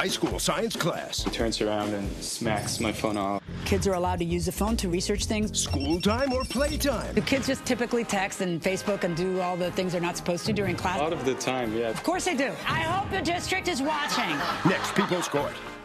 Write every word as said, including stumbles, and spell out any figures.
high school science class. He turns around and smacks my phone off. Kids are allowed to use the phone to research things. School time or playtime? Do kids just typically text and Facebook and do all the things they're not supposed to during class? A lot of the time, yeah. Of course they do. I hope the district is watching. Next, People's Court.